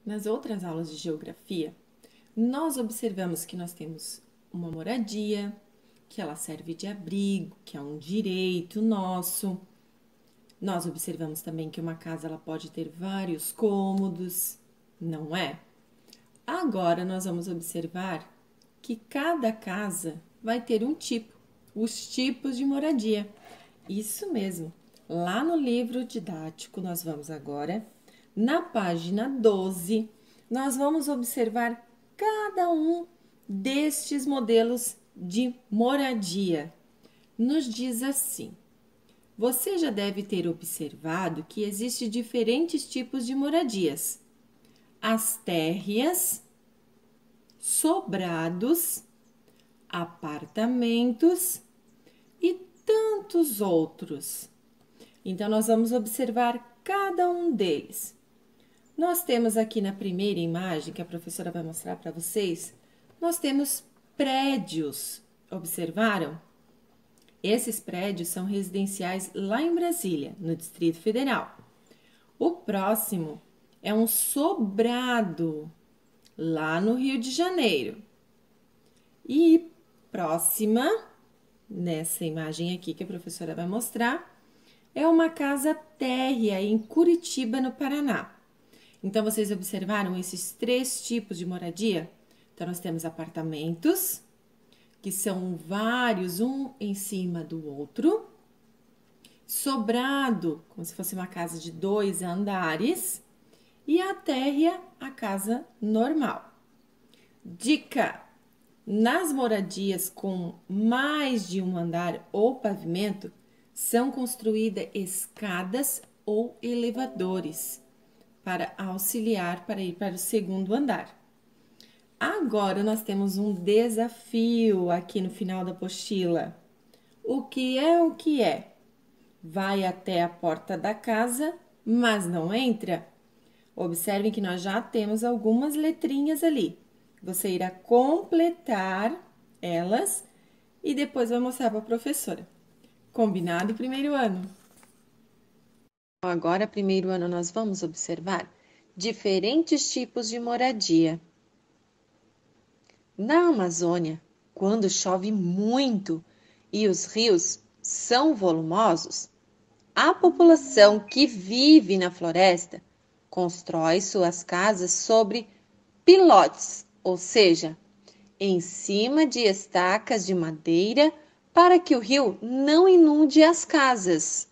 Nas outras aulas de geografia, nós observamos que nós temos uma moradia, que ela serve de abrigo, que é um direito nosso. Nós observamos também que uma casa ela pode ter vários cômodos, não é? Agora nós vamos observar que cada casa vai ter um tipo, os tipos de moradia. Isso mesmo. Lá no livro didático, nós vamos agora, na página 12, nós vamos observar cada um destes modelos de moradia. Nos diz assim: você já deve ter observado que existem diferentes tipos de moradias: as térreas, sobrados, apartamentos e tantos outros. Então, nós vamos observar cada um deles. Nós temos aqui na primeira imagem, que a professora vai mostrar para vocês, nós temos prédios. Observaram? Esses prédios são residenciais lá em Brasília, no Distrito Federal. O próximo é um sobrado, lá no Rio de Janeiro. E próxima, nessa imagem aqui que a professora vai mostrar, é uma casa térrea em Curitiba, no Paraná. Então, vocês observaram esses três tipos de moradia? Então, nós temos apartamentos, que são vários, um em cima do outro. Sobrado, como se fosse uma casa de 2 andares. E a térrea, a casa normal. Dica: nas moradias com mais de um andar ou pavimento, são construídas escadas ou elevadores para auxiliar para ir para o segundo andar. Agora nós temos um desafio aqui no final da apostila. O que é o que é? Vai até a porta da casa, mas não entra? Observem que nós já temos algumas letrinhas ali. Você irá completar elas e depois vai mostrar para a professora. Combinado, primeiro ano? Agora, primeiro ano, nós vamos observar diferentes tipos de moradia. Na Amazônia, quando chove muito e os rios são volumosos, a população que vive na floresta constrói suas casas sobre pilotes, ou seja, em cima de estacas de madeira para que o rio não inunde as casas.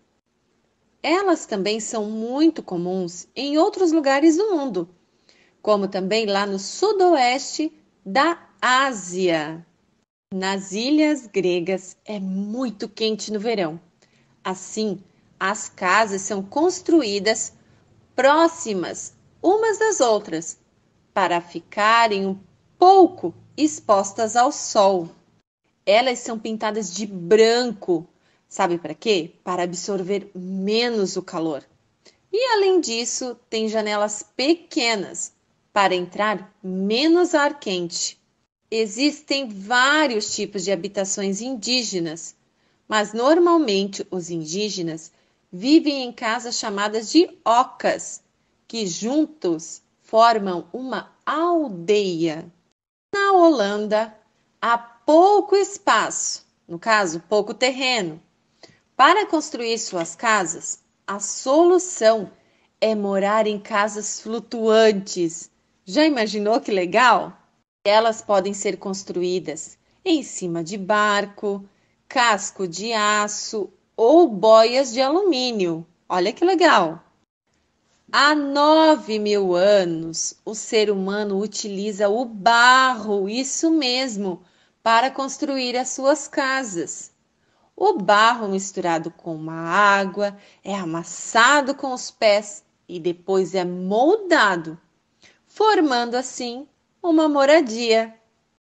Elas também são muito comuns em outros lugares do mundo, como também lá no sudoeste da Ásia. Nas ilhas gregas é muito quente no verão. Assim, as casas são construídas próximas umas das outras para ficarem um pouco expostas ao sol. Elas são pintadas de branco. Sabe para quê? Para absorver menos o calor. E além disso, tem janelas pequenas para entrar menos ar quente. Existem vários tipos de habitações indígenas, mas normalmente os indígenas vivem em casas chamadas de ocas, que juntos formam uma aldeia. Na Holanda, há pouco espaço, no caso, pouco terreno. Para construir suas casas, a solução é morar em casas flutuantes. Já imaginou que legal? Elas podem ser construídas em cima de barco, casco de aço ou boias de alumínio. Olha que legal! Há 9.000 anos, o ser humano utiliza o barro, isso mesmo, para construir as suas casas. O barro misturado com uma água é amassado com os pés e depois é moldado, formando assim uma moradia.